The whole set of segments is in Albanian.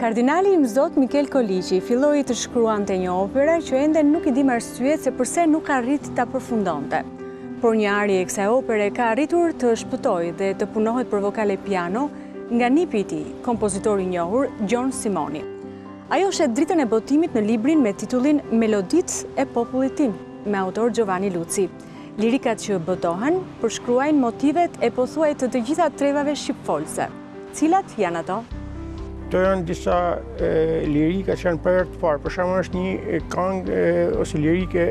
Kardinali i Mzot Mikel Koliqi filloi të shkruante një opera që ende nuk i dim arsyet se përse nuk arrit ta përfundonte. Por një arje e kësaj opere ka arritur të shpëtojë dhe të punohet për vokale piano nga nipi i tij, kompozitori i njohur Gjon Simoni. Ajo shet dritën e botimit në librin me titullin Meloditë e popullit tim, me autor Giovanni Luci. Lirikat që botohen përshkruajnë motivet e pothuaj të gjitha trevave shqipfolse. Cilat janë ato? Këto janë disa lirika që janë për herë të parë. Për shembull është një këngë ose lirike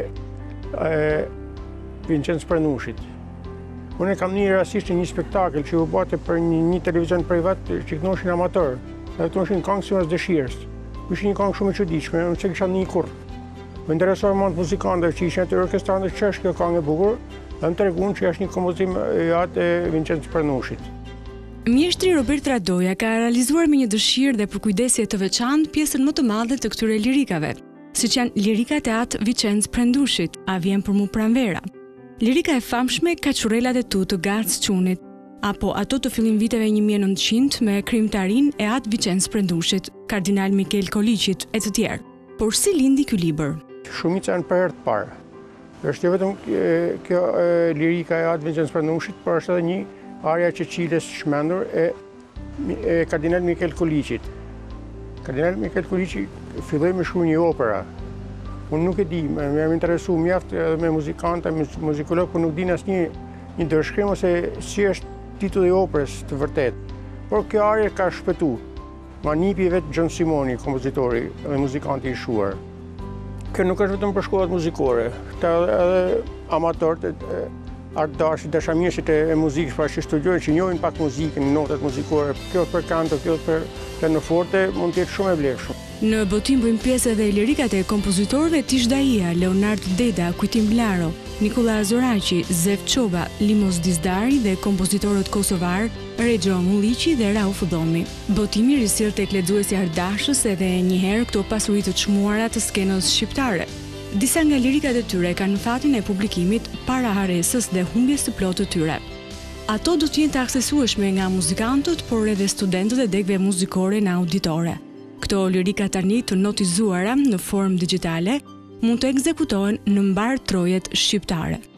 Vincenz Pranushit. Unë kam një rastisht një spektakël që u bate për një televizion privat që kënoshin amator. Dhe kënoshin këngë si mas dëshirës. Ishte një këngë shumë e çuditshme, unë se kisha një kurrë. Më interesoi mund muzikantëve që ishin aty orkestrantët që është kjo këngë e bukur, dhe më treguan që është një kompozim i atë Vincenz Pranushit. Mjeshtri Robert Radoja ka realizuar me një dëshirë dhe për kujdesje të veçantë pjesën më të madhe të këtyre lirikave, siç janë lirikat e atë Vincenz Pranushit, A vjen për mu pranvera. Lirika e famshme Kaçurrelat e tu të Gac Çunit, apo ato të fillim viteve 1900 me krijimtarin e atë Vincenz Pranushit, Kardinal Mikel Koliqit e të tjerë. Por si lindi ky libër? Shumica janë për herë të parë. Është jo vetëm kjo lirika e atë Vincenz Pranushit, por është edhe një arja Çeçiles shmendur e Kardinal Mikel Koliqit. Kardinal Mikel Koliqi filloi me shkruaj një opera. Unë nuk e di, më jam interesu mjaft me muzikanta, me muzikolog, por nuk din asnjë një ndërshkrim ose si është titulli i operës të vërtet. Por kjo arje ka shpëtu. Ma nipi vetë Gjon Simoni, kompozitori dhe muzikanti i shuar. Kjo nuk është vetëm për shkollat muzikore. Këta edhe amatorët, artdashit, dashamirësit e muzikës, pra që studiojnë, që njohin pak muzikën, notat muzikore, kjo për kanto, kjo për pianoforte, mund të jetë shumë e vlefshëm. Në botim bëjmë pjesë edhe lirikat e kompozitorëve Tish Daia, Leonard Deda, Kujtim Blaro, Nikola Zoraqi, Zef Çoba, Limos Dizdari dhe kompozitorët kosovar Regjo Mulliqi dhe Rauf Dhomi. Botimi risjell tek lexuesi ardashës edhe njëherë këto pasuri të çmuara të skenës shqiptare. Disa nga lirikat e tyre kanë fatin e publikimit para haresës dhe humbjes së plotë të tyre. Ato do të jenë të aksesueshme nga muzikantët, por edhe studentët e degëve muzikore në auditore. Këto lirika tani të notizuara në formë digjitale mund të ekzekutohen në mbar trojet shqiptare.